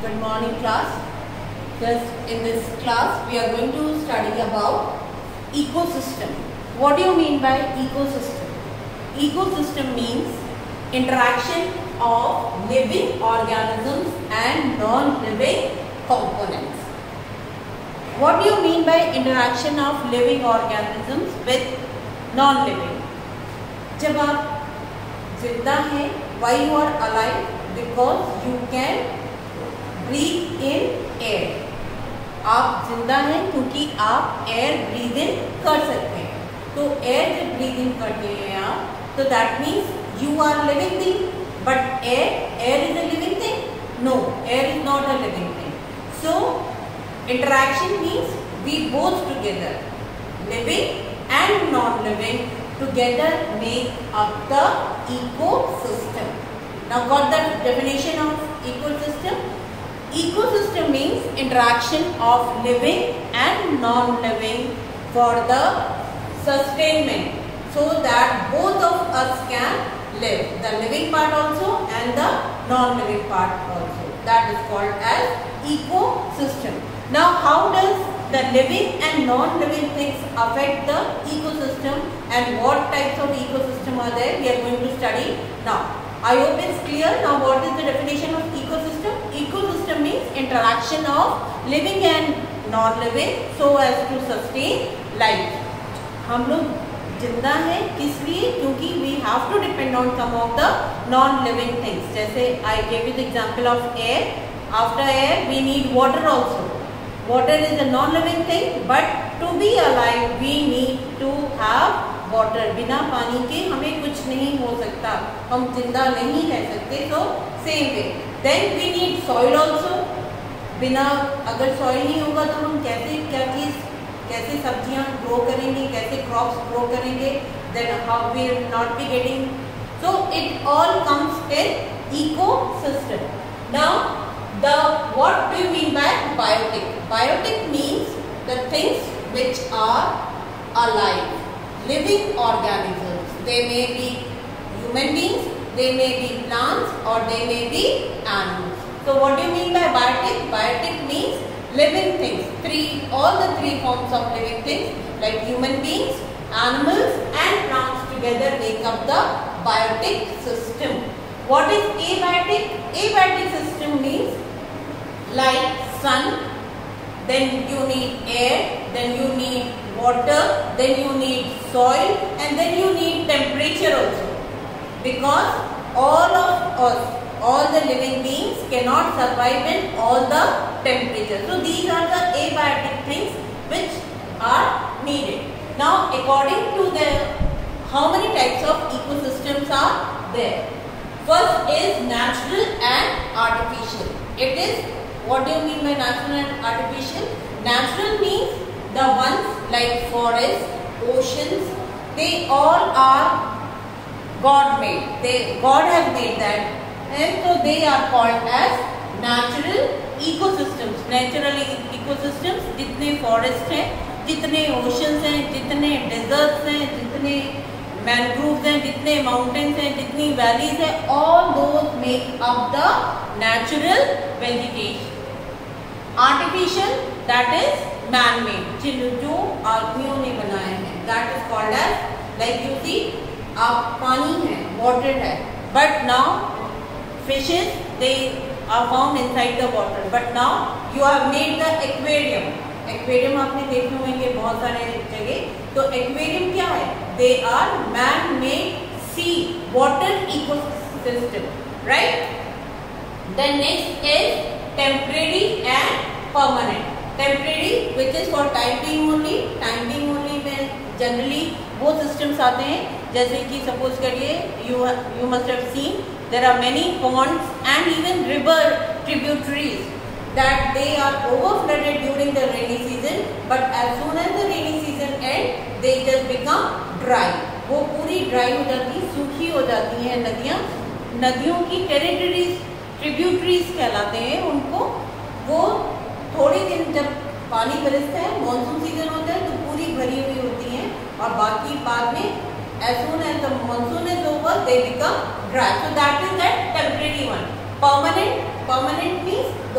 Good morning, class. In this class, we are going to study about ecosystem. What do you mean by ecosystem? Ecosystem means interaction of living organisms and non-living components. What do you mean by interaction of living organisms with non-living? जब आप जिंदा हैं, why you are alive? Because you can breathe in air. आप जिंदा हैं क्योंकि आप air breathe in कर सकते हैं. तो एयर जब ब्रीद इन करते हैं आप, तो that means you are living thing. But air is a living thing? No, air is not a living thing. So interaction means we both together, living and non-living, together make up the ecosystem. Now got the definition of ecosystem? Ecosystem means interaction of living and non-living for the sustainment, so that both of us can live, the living part also and the non-living part also. That is called as ecosystem. Now how does the living and non-living things affect the ecosystem and what types of ecosystem are there? We are going to study now. I hope it's clear. Now what is the definition of ecosystem? Ecosystem means interaction of living and non-living so as to sustain life. हम लोग जिंदा हैं किस लिए? क्योंकि we have to depend on some of the non-living things. जैसे I gave you the example of air. After air we need water also. Water is a non-living thing, but to be alive we need to have water. बिना पानी के हमें कुछ नहीं हो सकता, हम जिंदा नहीं रह सकते. So same way. Then we need soil also. बिना अगर soil नहीं होगा तो हम कैसे सब्जियां ग्रो करेंगे, कैसे क्रॉप्स ग्रो करेंगे? Then how we will not be getting. So it all comes in ecosystem. Now what do you mean by biotic? Biotic means the things which are alive, living organisms. They may be human beings, they may be plants, or they may be animals. So what do you mean by biotic? Biotic means living things. All the three forms of living things, like human beings, animals and plants together make up the biotic system. What is abiotic? Abiotic system means like sun, then you need air, then you need water, then you need soil, and then you need temperature also. Because all of us, all the living beings cannot survive in all the temperatures. So these are the abiotic things which are needed. Now according to the how many types of ecosystems are there? First is natural and artificial. It is, what do you mean by natural and artificial? Natural means the ones like forests, oceans, they all are God made. God has made that, and so they are called as natural ecosystems. Natural ecosystems, जितने forests हैं, जितने oceans हैं, जितने deserts हैं, जितने mangroves हैं, जितने mountains हैं, जितनी valleys हैं, all those make up the natural vegetation. Artificial, that is man-made, जो आदमियों ने बनाए हैं. That is called as, like you see, आप पानी है, water है, but now fishes they are found inside the water. But now you have made the aquarium. Aquarium आपने देखे होंगे बहुत सारे जगह. तो aquarium क्या है? They are man-made sea water ecosystem, right? Then next is temporary and permanent. Temporary, which is for time being only. Time being only में generally वो systems आते हैं. जैसे कि suppose करिए you must have seen there are many ponds and even river tributaries that they are overflooded during the rainy season, but as soon as the rainy season ends they just become dry. वो पूरी dry हो जाती, सूखी हो जाती हैं नदियाँ. नदियों की ट्रिब्यूटरीज कहलाते हैं उनको. वो थोड़ी दिन जब पानी बरसता है, मानसून सीजन होता है, तो पूरी भरी हुई होती हैं, और बाकी बाद में as soon as the monsoon is over they become dry. So that is that temporary one. Permanent means those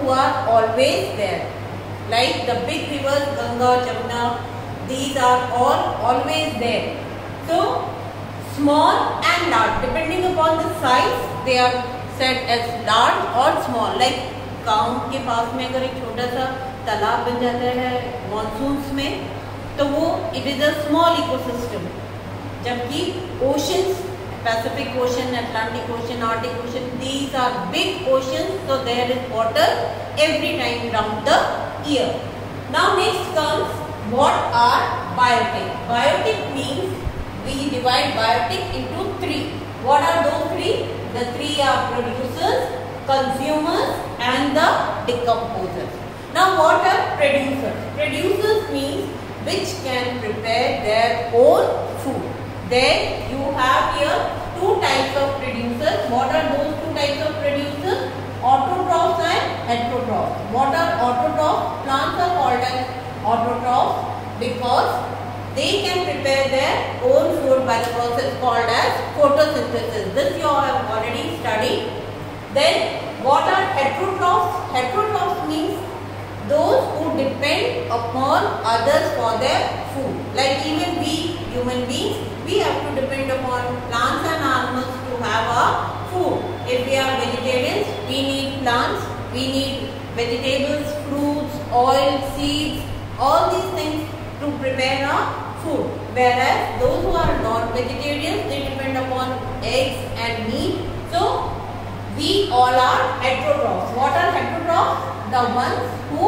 who are always there. Like the big rivers, Ganga, Jamuna, these are all always there. So, small and large, depending upon the size, they are said as large or small. Like गांव के पास में अगर एक छोटा सा तालाब बन जाता है मानसून्स में, तो वो it is a small ecosystem. जबकि oceans, Pacific Ocean, Atlantic Ocean, Arctic Ocean, these are big oceans, so there is water every time round the year. Now next comes, what are biotic? Biotic means we divide biotic into three. What are those three? The three are producers, consumers and the decomposers. Now what are producers? Producers means which can prepare their own food. Then you have here two types of producers. What are those two types of producers? Autotrophs and heterotrophs. What are autotrophs? Plants are called as autotrophs because they can prepare their own food by the process called as photosynthesis. This you have already studied. Then what are heterotrophs? Heterotrophs means those who depend upon others for their food. Like even we human beings, we have to depend upon plants and animals to have our food. If we are vegetarians, we need plants, we need vegetables, fruits, oil, seeds, all these things to prepare our food. Whereas those who are non-vegetarians, they depend upon eggs and meat. So we all are heterotrophs. What are heterotrophs? The ones who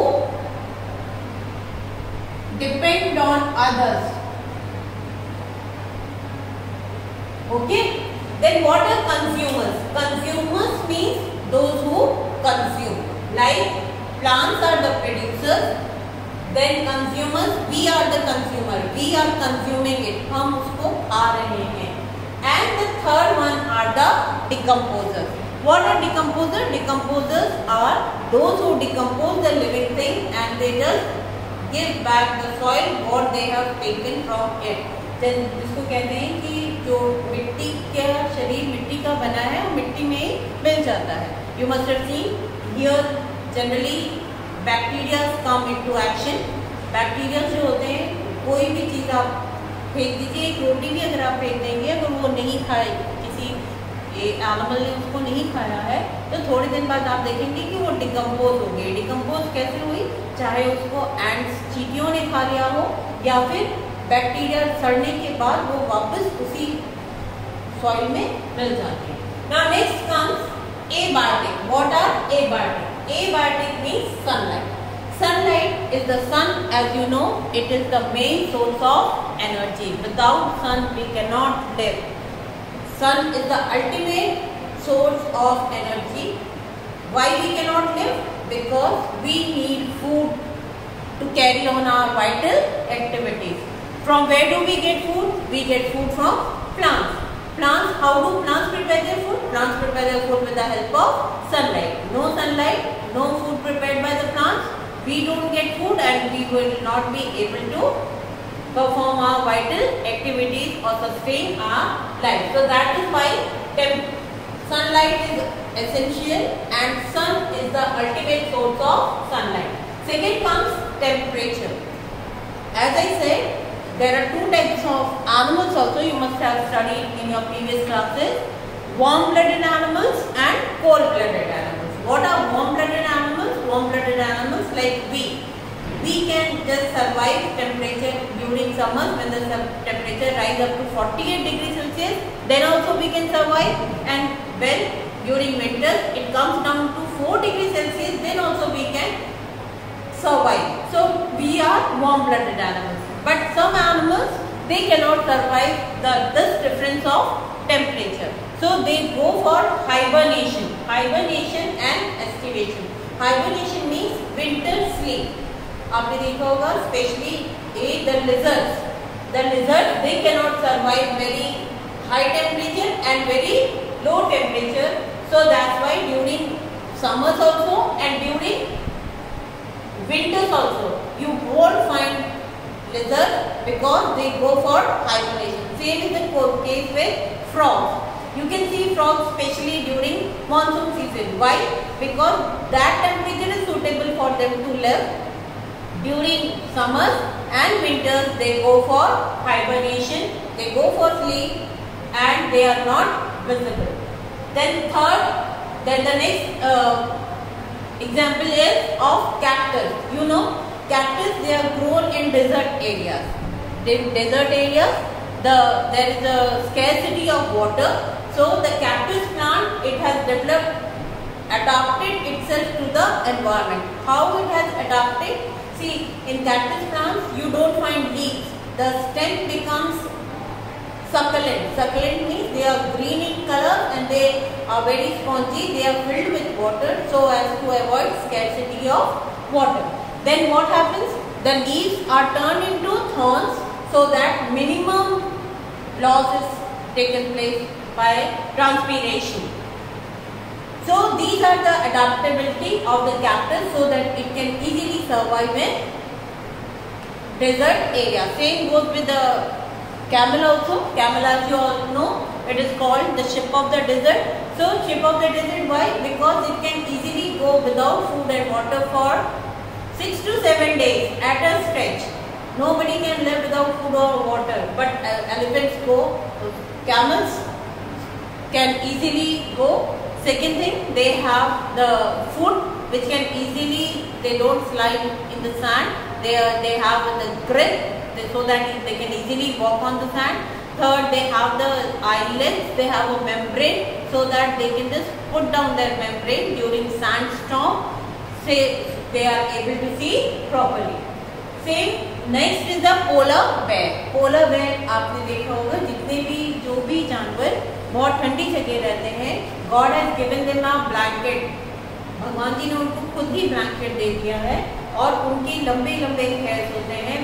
depend on others. Okay. Then what are consumers? Consumers means those who consume. Like plants are the producers. Then consumers, we are the consumer. We are consuming it. हम उसको खा रहे हैं. And the third one are the decomposers. What are decomposers? Decomposers are those who decompose the living thing and they just give back the soil what they have taken from it. Then जिसको कहते हैं कि जो मिट्टी का शरीर मिट्टी का बना है वो मिट्टी में ही मिल जाता है. You must have seen here generally bacteria come into action. Bacteria जो होते हैं, कोई भी चीज़ आप फेंक दीजिए, एक रोटी भी अगर आप फेंक देंगे, अगर वो नहीं खाए, किसी एनिमल ने उसको नहीं खाया है, तो थोड़े दिन बाद आप देखेंगे कि वो डिकम्पोज हो गई. डिकम्पोज कैसे हुई? चाहे उसको एंड्स, चींटियों ने खा लिया हो या फिर बैक्टीरिया सड़ने के बाद वो वापस उसी सॉइल में मिल जाते हैं. Now next comes abiotic. What are abiotic? Abiotic means sunlight. Sunlight is the sun, as you know, it is the main source of energy. Without sun we cannot live. Sun is the ultimate source of energy. Why we cannot live? Because we need food to carry on our vital activities. From where do we get food? We get food from plants. Plants, how do plants prepare their food? Plants prepare their food with the help of sunlight. No sunlight, no food prepared by the plants. We don't get food and we will not be able to perform our vital activities or sustain our life. So that is why sunlight is essential and sun is the ultimate source of sunlight. Second comes temperature. As I said, there are two types of animals also you must have studied in your previous classes. Warm-blooded animals and cold-blooded animals. What are warm-blooded animals? Warm-blooded animals like we. We can just survive temperature during summers when the temperature rise up to 48 degrees Celsius. Then also we can survive, and when during winters it comes down to 4 degrees Celsius, then also we can survive. So we are warm-blooded animals. But some animals, they cannot survive this difference of temperature. So they go for hibernation. Hibernation and estivation. Hibernation means winter sleep. आपने देखा होगा, especially the lizards. The lizards, they cannot survive very high temperature and very low temperature. So that's why during summers also and during winters also, you won't find lizards because they go for hibernation. Same is the case with frogs. You can see frogs especially during monsoon season. Why? Because that temperature is so suitable for them to live. During summers and winters they go for hibernation, they go for sleep and they are not visible. Then the next example is of cactus. You know, cactus, they are grown in desert areas. In desert areas, there is a scarcity of water. So the cactus plant, it has adapted itself to the environment. How it has adapted? See, in cactus plants, you don't find leaves. The stem becomes succulent. Succulent means they are green in color and they are very spongy. They are filled with water so as to avoid scarcity of water. Then what happens? The leaves are turned into thorns so that minimum loss is taken place by transpiration. So these are the adaptability of the cactus so that it can easily survive in desert area. Same goes with the camel also. Camel, as you all know, it is called the ship of the desert. So ship of the desert, why? Because it can easily go without food and water for 6 to 7 days at a stretch. Nobody can live without food or water, but elephants go, camels can easily go. Second thing, they have the food which can easily, they don't slide in the sand. They have the grip so that they can easily walk on the sand. Third, they have the eyelids, they have a membrane so that they can just put down their membrane during sandstorm. Say they are able to see properly. Same, next is the polar bear. Polar bear आपने देखा होगा, जितने भी जो भी जानवर बहुत ठंडी जगह रहते हैं, God has given them a blanket. भगवान जी ने उनको खुद ही ब्लैंकेट दे दिया है और उनकी लंबे लंबे हेयर्स होते हैं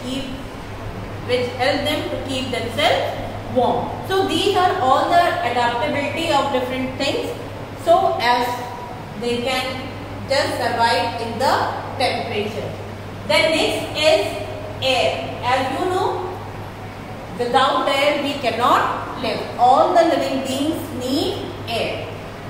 which help them to keep themselves warm. So these are all the adaptability of different things so as they can just survive in the temperature. Then next is air. As you know, without air we cannot live. All the living beings need air.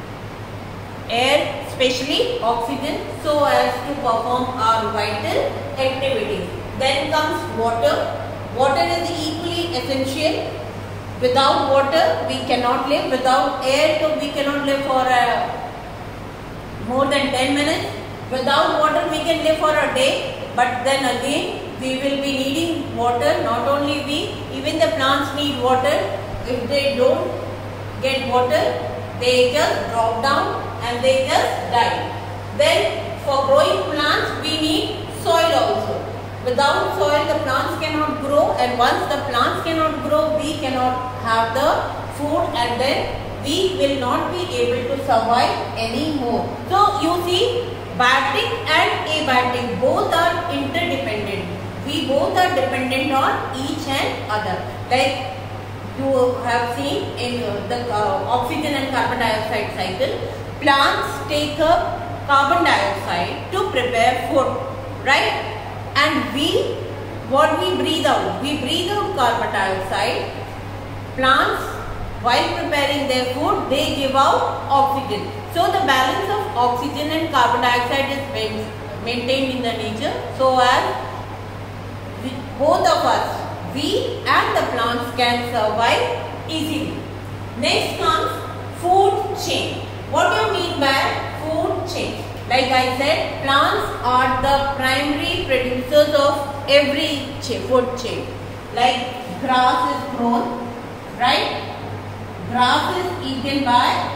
Air, especially oxygen, so as to perform our vital activities. Then comes water. Water is equally essential. Without water we cannot live. Without air we cannot live for more than 10 minutes. Without water we can live for a day. But then again we will be needing water. Not only we, even the plants need water. If they don't get water, they just drop down and they just die. Then for growing plants we need soil also. Without soil the plants cannot grow, and once the plants cannot grow we cannot have the food, and then we will not be able to survive anymore. So you see, biotic and abiotic both are interdependent. We both are dependent on each and other. Like you have seen in the oxygen and carbon dioxide cycle, plants take up carbon dioxide to prepare food, right? And what we breathe out? We breathe out carbon dioxide. Plants, while preparing their food, they give out oxygen. So the balance of oxygen and carbon dioxide is maintained in the nature so as both of us, we and the plants, can survive easily. Next comes food chain. What do you mean by food chain? Like I said, plants are the primary producers of every food chain. Like grass is grown, right? Grass is eaten by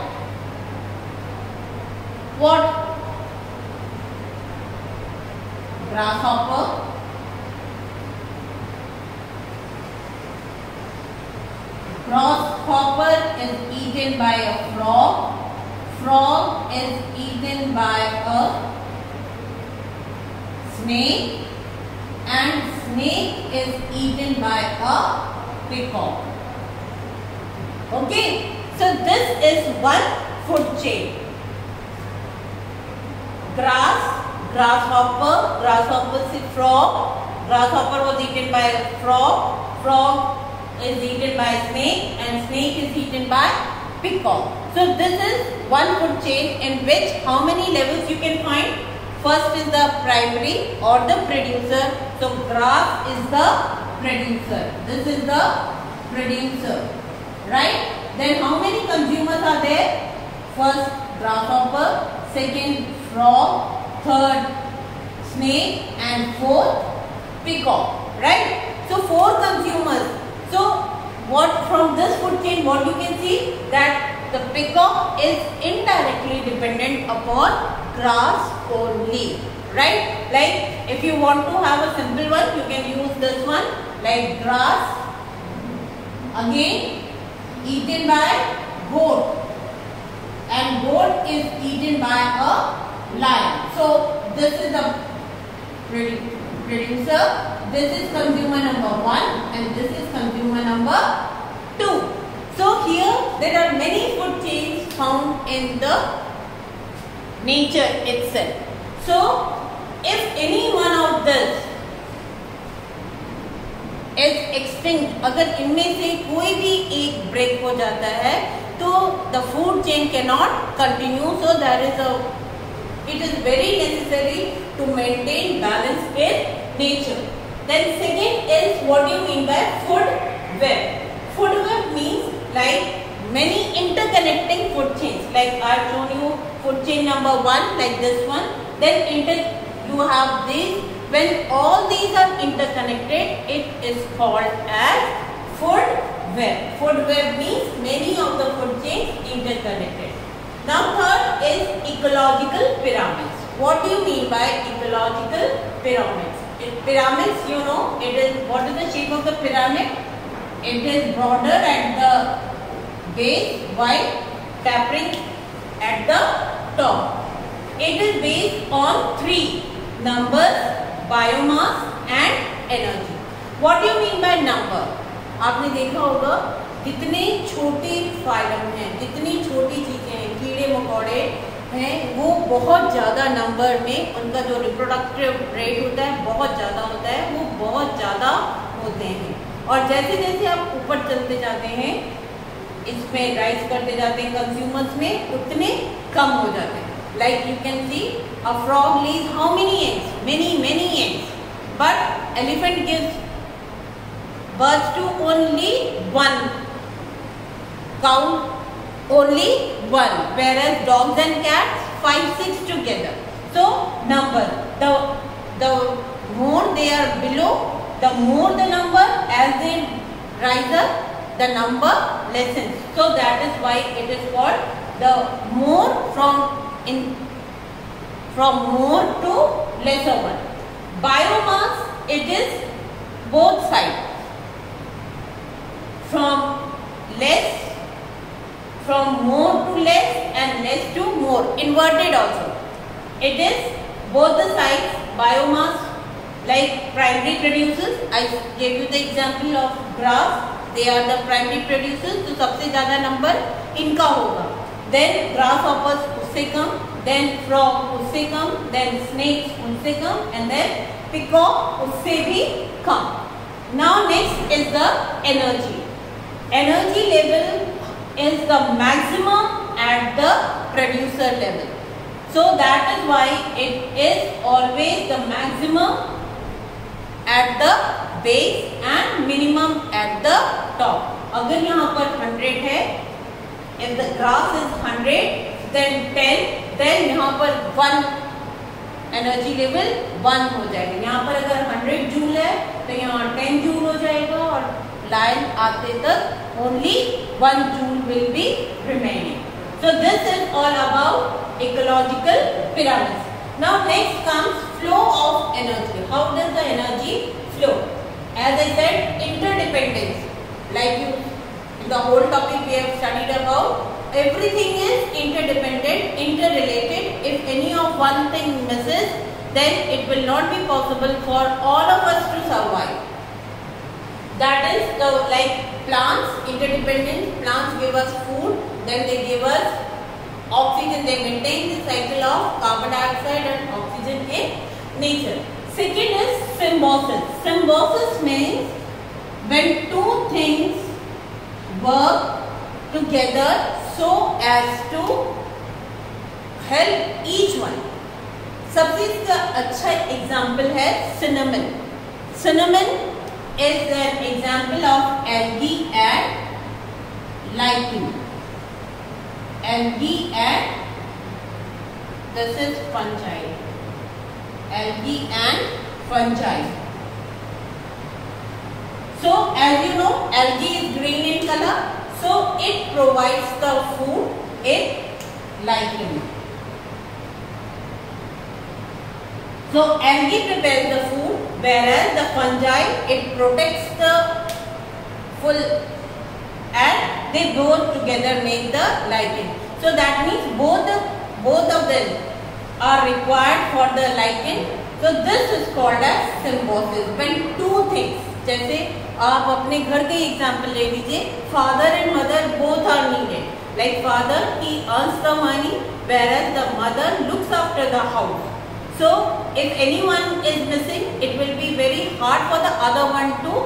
what? Grasshopper. Grasshopper is eaten by a frog. Frog is eaten by a snake, and snake is eaten by a peacock. Okay, so this is one food chain. Grasshopper is frog. Grasshopper was eaten by a frog. Frog is eaten by snake, and snake is eaten by peacock. So this is one food chain in which how many levels you can find? First is the primary or the producer. So grass is the producer. This is the producer, right? Then how many consumers are there? First grasshopper, second frog, third snake, and fourth peacock, right? So 4 consumers. So what from this food chain, what you can see that the peacock is indirectly dependent upon grass only, right? Like if you want to have a simple one, you can use this one, like grass again eaten by goat, and goat is eaten by a lion. So this is the producer, this is consumer number 1, and this is consumer number 2. So here there are many food chains found in the nature itself. So if any one of this is extinct, अगर इनमें से कोई भी एक break हो जाता है तो the food chain cannot continue. So it is very necessary to maintain balance in nature. Then second is what do you mean by food web? Food web means like many interconnecting food chains. Like I have shown you food chain number 1, like this one. Then you have this. When all these are interconnected, it is called as food web. Food web means many of the food chains interconnected. Now third is ecological pyramids. What do you mean by ecological pyramids? Pyramids, you know, it is, what is the shape of the pyramid? It is broader at the base, while tapering at the top. It is based on 3 numbers, biomass and energy. What do you mean by number? आपने देखा होगा जितने छोटे phylum हैं, जितनी छोटी चीजें हैं, कीड़े मकोड़े हैं, वो बहुत ज़्यादा नंबर में उनका जो रिप्रोडक्टिव रेट होता है बहुत ज़्यादा होता है, वो बहुत ज़्यादा होते हैं. और जैसे जैसे आप ऊपर चलते जाते हैं, इसमें राइज करते जाते हैं कंज्यूमर्स में, उतने कम हो जाते हैं. Like you can see, a frog lays how many eggs? Many eggs. But elephant gives birth to only 1. Cow only 1. Whereas dogs and cats 5, 6 together. So number. The more they are below, the more the number. As they rise up, the number lessens. So that is why it is called the more from more to lesser one. Biomass, it is both sides. From more to less and less to more. Inverted also. It is both the sides. Biomass, like primary producers. I gave you the example of grass. They are the primary producers. तो सबसे ज़्यादा number इनका होगा. Then grasshoppers उससे कम, then frog उससे कम, then snakes उससे कम, and then peacock उससे भी कम. Now next is the energy. Energy level is the maximum at the producer level. So that is why it is always the maximum at the base and minimum at the top. अगर यहाँ पर 100 है, if the grass is 100, then 10, then यहाँ पर 1 energy level 1 हो जाएगा. यहाँ पर अगर 100 जूल है तो यहाँ 10 जूल हो जाएगा, और लाइन आते तक only 1 joule will be remaining. So this is all about ecological pyramids. Now next comes flow of energy. How does the energy flow? As I said, interdependence. Like the whole topic we have studied about, everything is interdependent, interrelated. If any of one thing misses, then it will not be possible for all of us to survive. That is the like plants, interdependent. Plants give us food, then they give us oxygen. They maintain the cycle of carbon dioxide and oxygen in nature. Second is symbiosis. Symbiosis means when two things work together so as to help each one. सबसे इसका अच्छा example है cinnamon. Cinnamon is an example of algae and lichen. Algae and this is fungi. Algae and fungi. So as you know, algae is green in color. So it provides the food in lichen. So algae prepares the food, whereas the fungi, it protects the full, and they both together make the lichen. So that means both of them are required for the lichen. So this is called as symbiosis. When two things, जैसे आप अपने घर के example ले लीजिए, father and mother both are needed. Like father, he earns the money, whereas the mother looks after the house. So if anyone is missing, it will be very hard for the other one to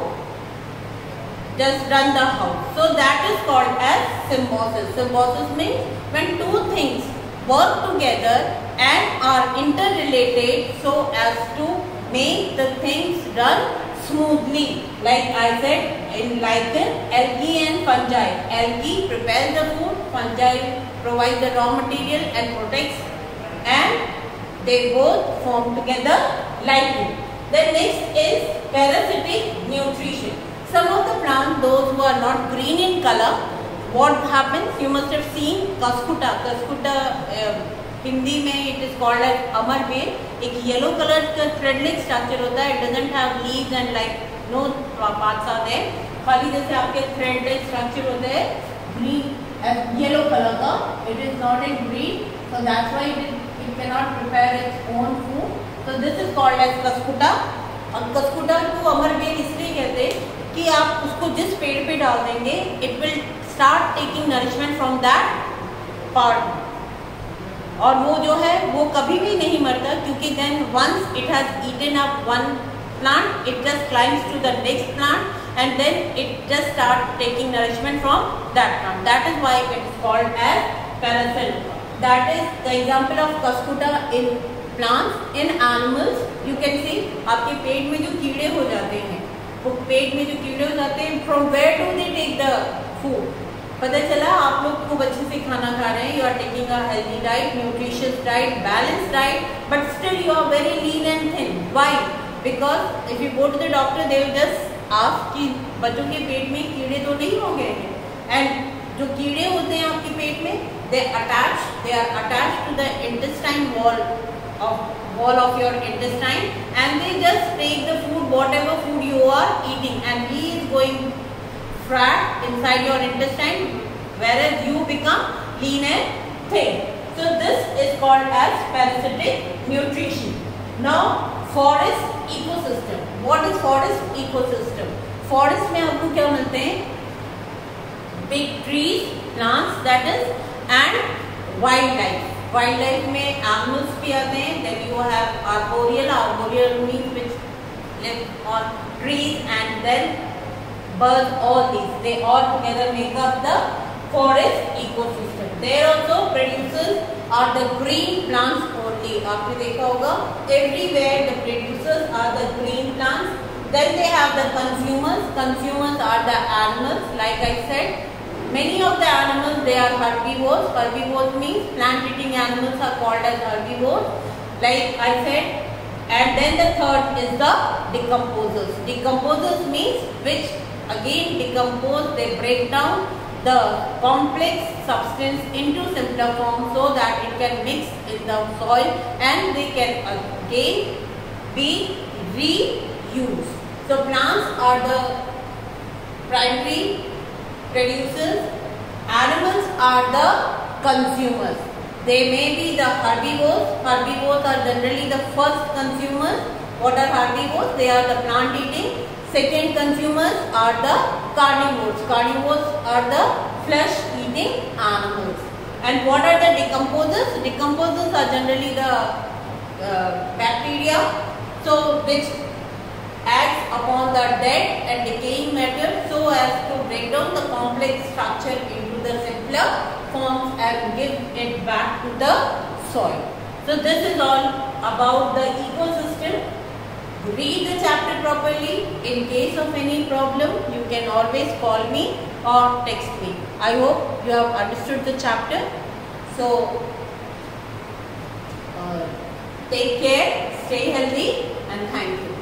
just run the house. So that is called as symbiosis. Symbiosis means when two things work together and are interrelated so as to make the things run smoothly. Like I said, in lichen, algae and fungi. Algae prepares the food, fungi provides the raw material and protects, and they both form together lichen. The next is parasitic nutrition. Some of the plants, those who are not green in color, what happens? You must have seen kaskuta. Kaskuta Hindi में it is called as अमरबेल. एक yellow color का thread-like structure होता है. It doesn't have leaves and like no parts are there. खाली जैसे आपके thread-like structure होते हैं green yellow color का. It is not in green, so that's why it cannot prepare its own food. So this is called as kaskuta. और kaskuta को अमरबेल इसलिए कहते हैं कि आप उसको जिस पेड़ पे डाल देंगे, it will start taking nourishment from that part. और वो जो है वो कभी भी नहीं मरता, क्योंकि then once it has eaten up one plant, it just climbs to the next plant and then it just starts taking nourishment from that plant. That is why it is called as parasite. That is the example of kaskuta in plants. In animals, you can see आपके पेट में जो कीड़े हो जाते हैं, वो पेट में जो कीड़े हो जाते हैं, from where do they take the food? पता चला आप लोग खूब अच्छे से खाना खा रहे हैं, you are taking a healthy diet, nutritious diet, balanced diet, but still you are very lean and thin. Why? Because if you go to the doctor, they will just ask कि बच्चों के पेट में कीड़े तो नहीं हो गए हैं, and जो कीड़े होते हैं आपके पेट में, they are attached to the intestine wall of your intestine, and they just take the food, whatever food you are eating, and he is going fat inside your intestine, whereas you become lean and thin. So this is called as parasitic nutrition. Now forest ecosystem. What is forest ecosystem? Forest में आपको क्या मिलते हैं? Big trees, plants, that is, and wildlife. Wildlife में animals भी आते हैं. Then you have arboreal. Arboreal means which live on trees, and then birds. All these, they all together make up the forest ecosystem. There also producers are the green plants only. आपने देखा होगा everywhere the producers are the green plants. Then they have the consumers. Consumers are the animals. Like I said, many of the animals, they are herbivores. Herbivores means plant-eating animals are called as herbivores. Like I said, and then the third is the decomposers. Decomposers means which again decompose. They break down the complex substance into simpler form so that it can mix in the soil and they can again be reused. So plants are the primary producers, animals are the consumers. They may be the herbivores. Herbivores are generally the first consumers. What are herbivores? They are the plant eating. Second consumers are the carnivores. Carnivores are the flesh eating animals. And what are the decomposers? Decomposers are generally the bacteria, so which acts upon the dead and decaying matter so as to break down the complex structure into the simpler forms and give it back to the soil. So this is all about the ecosystem. Read the chapter properly. In case of any problem, you can always call me or text me. I hope you have understood the chapter. So take care, stay healthy, and thank you.